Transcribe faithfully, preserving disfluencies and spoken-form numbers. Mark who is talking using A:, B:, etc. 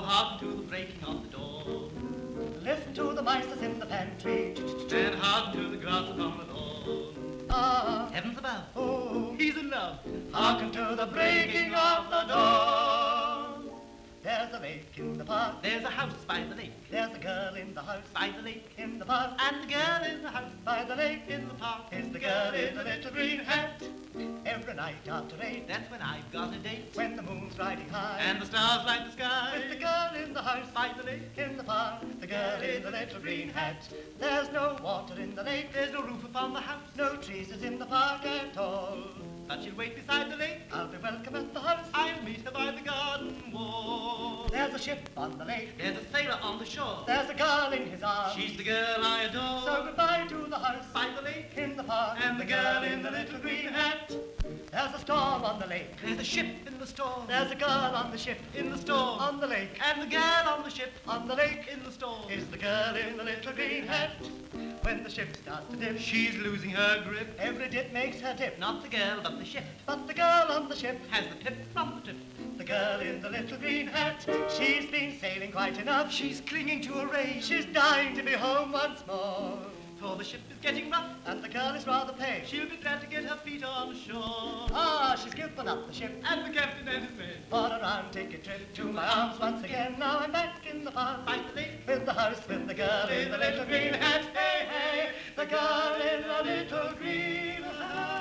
A: hearken to the breaking of the door.
B: Listen to the mice that's in the pantry.
A: And hearken to the grass upon the lawn.
B: Ah,
A: Heavens above,
B: oh,
A: he's in love.
B: hearken to the breaking of the dawn. There's a lake in the park.
A: There's a house by the lake,
B: There's a girl in the house.
A: by the lake,
B: In the park.
A: and the girl in the house,
B: By the lake.
A: in the park.
B: Is the girl in the little green hat. Every night after eight,
A: That's when I've got a date,
B: when the moon's riding high,
A: and the stars light the
B: with the
A: sky.
B: girl in the house.
A: By the lake,
B: In the park, the girl in the little green hat. There's no water in the lake.
A: there's no roof upon the house,
B: No trees is in the park at all.
A: but she'll wait beside the lake.
B: I'll be welcome at the house.
A: I'll meet her by the garden wall.
B: There's a ship on the lake.
A: There's a sailor on the shore,
B: There's a girl in his arms.
A: she's the girl I adore.
B: So goodbye to the house.
A: By the lake,
B: In the park,
A: and the girl in the little green hat.
B: There's a storm on the lake.
A: There's a ship in the storm,
B: There's a girl on the ship.
A: in the storm,
B: On the lake.
A: and the girl on the ship,
B: On the lake
A: in the storm.
B: is the girl in the little green hat. When the ship starts to dip,
A: She's losing her grip.
B: every dip makes her dip.
A: Not the girl, but the ship
B: But the girl on the ship,
A: has the tip from the tip.
B: the girl in the little green hat, she's been sailing quite enough.
A: She's clinging to a rail,
B: She's dying to be home once more.
A: for the ship is getting rough.
B: And the girl is rather pale.
A: She'll be glad to get her feet on shore.
B: Ah, she's given up the ship
A: And the captain and his men,
B: for a round ticket trip to my arms once again. Now I'm back in the park
A: by the lake,
B: with the house, with the girl in the little green hat. Hey, hey, the girl in the little green hat.